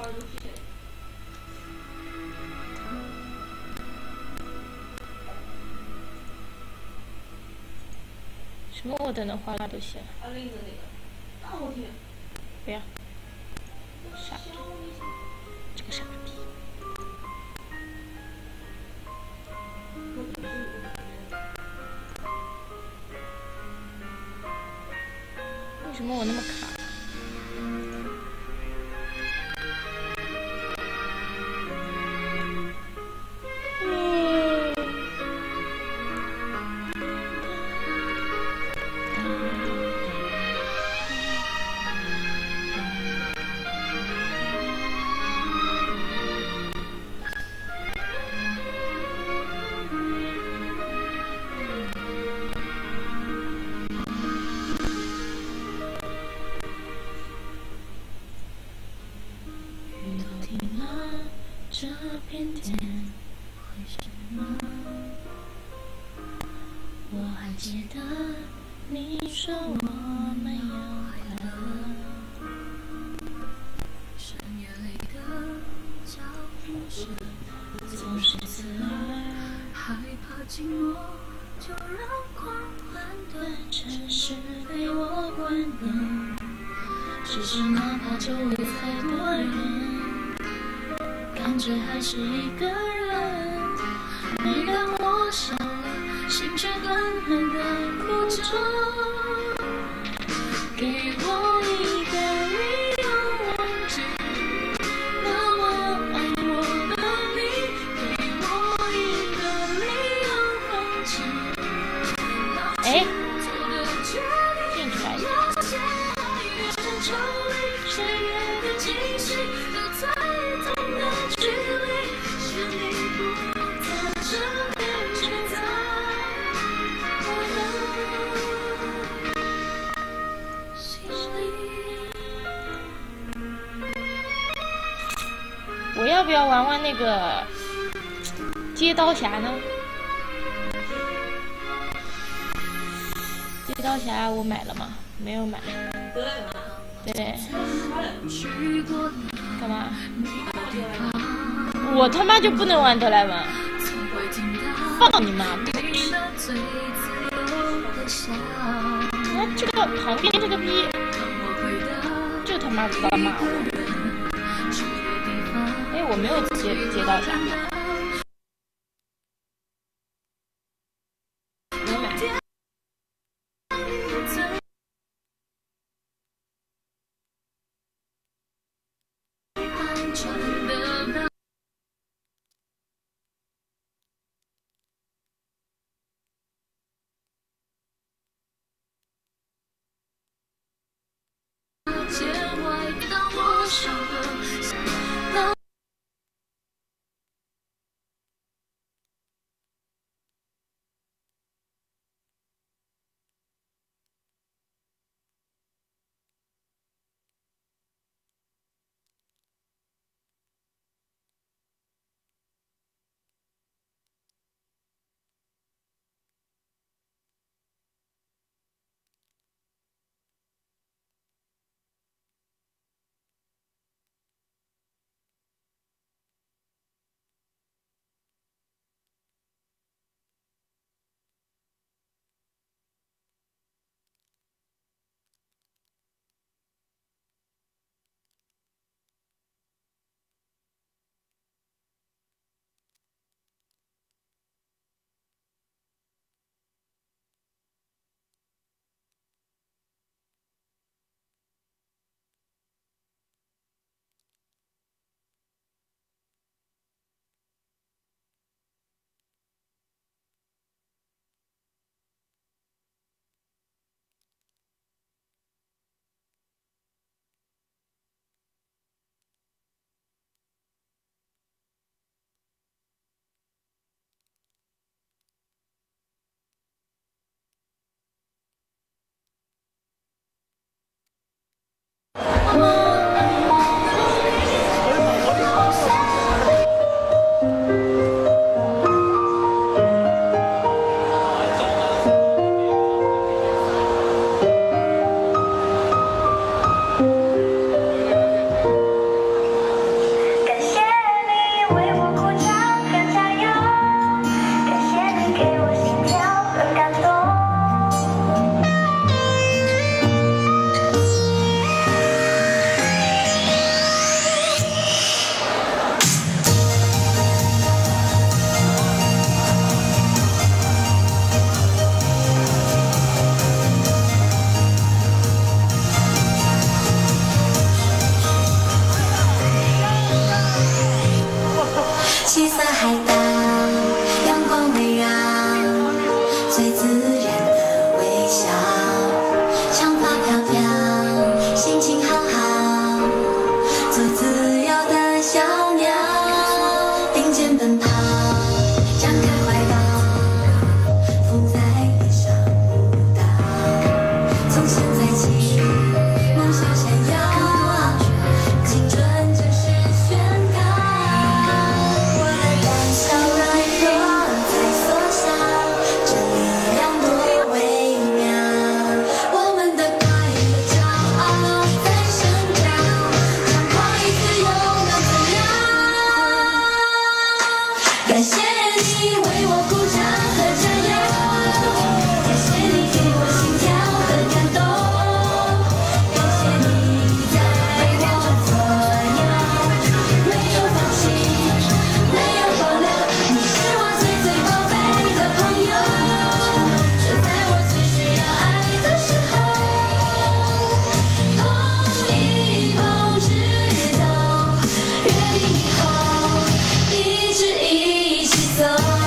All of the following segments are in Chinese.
什么我等的话都行。不要，傻逼，这个傻逼。为什么我那么卡？ 这片天，为什么？我还记得你说我们要快乐。深夜里的脚步声总是刺耳，害怕寂寞，就让狂乱的城市被我关联。只是哪怕周围再多人。感觉还是一个人，每当我想了，心却狠狠地哭着。给我一个理由忘记那么爱我的你，给我一个理由放弃哎，进去来一点。我要不要玩玩那个接刀侠呢？接刀侠我买了吗？没有买。对。干嘛？我他妈就不能玩德莱文？放你妈！那这个旁边这个逼，就他妈知道骂我。哎，我没有接到啥。 梦想闪耀，青春正式宣告。我的胆小软弱在缩小，这力量多微妙。我们的快乐骄傲在生长，张狂与自由能怎样？感谢你为我鼓掌和加油，感谢你给我心跳和感动，感谢你在为我左右，没有放弃，没有保留，你是我最最宝贝的朋友，就在我最需要爱的时候，碰一碰直到约定以后，一直一起走。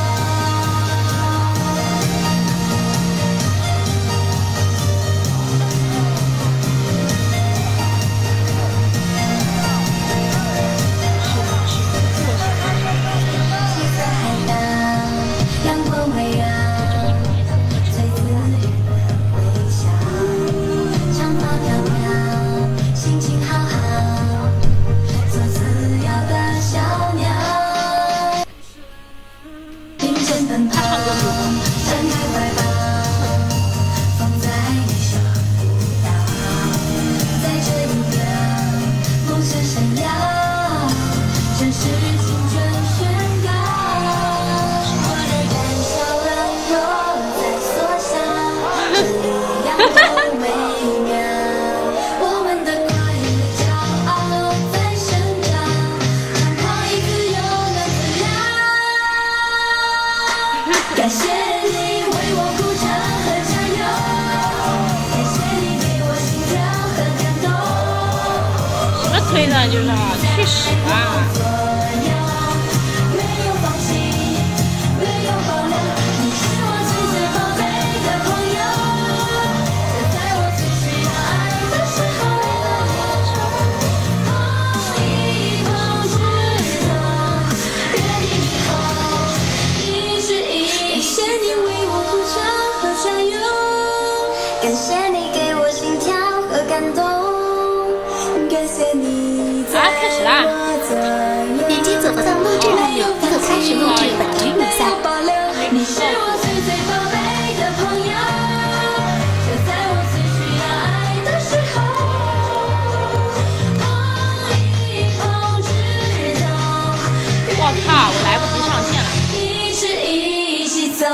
七色海洋，阳光围绕，最自然的微笑，长发飘飘，心情好好，做自由的小鸟，并肩奔跑，展开怀抱，放在你手舞蹈，在这一秒，梦想闪耀，正式青春宣告。我的胆小软弱在缩小，这力量多微妙。我们的快乐骄傲在生长，张狂与自由能怎样？感谢你为我鼓掌和加油，感谢你给我心跳和感动。 什么推上就是啊，去死吧！ 左右，没有放弃，没有保留，你是我最最宝贝的朋友，就在我最需要爱的时候，碰一碰直到约定以后，一直一起。感谢你为我鼓掌和加油，感谢你给我心跳和感动，感谢你在开始啦我左右。 点击左侧录制按钮，可开始录制本局比赛。 你是我最最宝贝的朋友，就在我最需要爱的时候，碰一碰直到我靠，我来不及上线了。 一直一起走。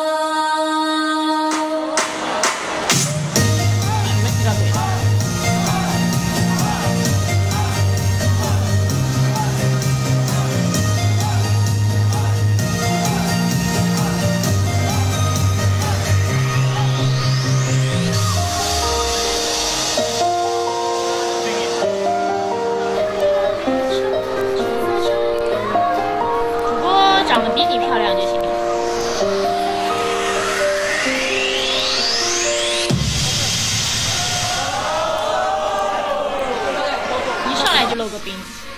什么提到嘴了？主播长得比你漂亮就行。一上来就露个兵。